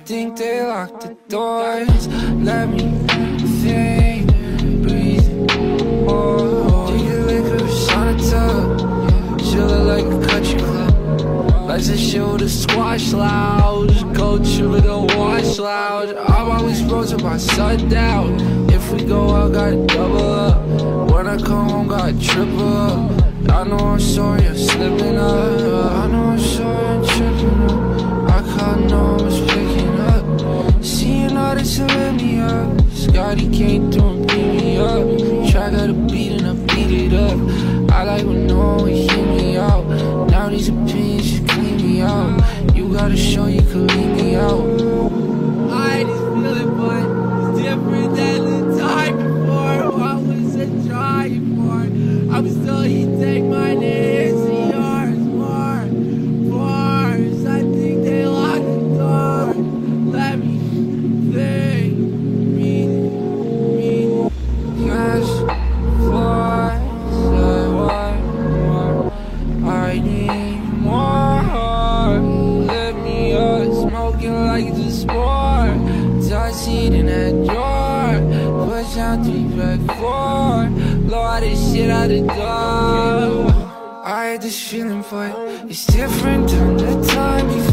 think they locked the doors. Let me think, breathe. Oh, take a liquor, sonata. She look like a country club. Like to show the squash lounge. Go to the wash lounge. I'm always frozen by sundown. If we go out, gotta double up. When I come home, gotta triple up. I know I'm sorry, I'm slipping up. I know I'm sorry, I'm tripping up. I caught no, I was picking up. Seeing all this to let me up. Scotty came through and beat me up. Try got a beat and I beat it up. I like when no one hear me out. Now these opinions just clean me out. You gotta show you can leave me out. I just feel it, but it's different than the time before. What was I trying for? I'm still, he take my name, see yours, more bars. I think they locked the door. Let me think, breathe. Cash flies, I want more. I need more. Let me up, smoking like it's a sport. Toss it in that drawer. Push out 3 back 4. Blow all this shit out the door. I had this feeling, but it's different than the time before.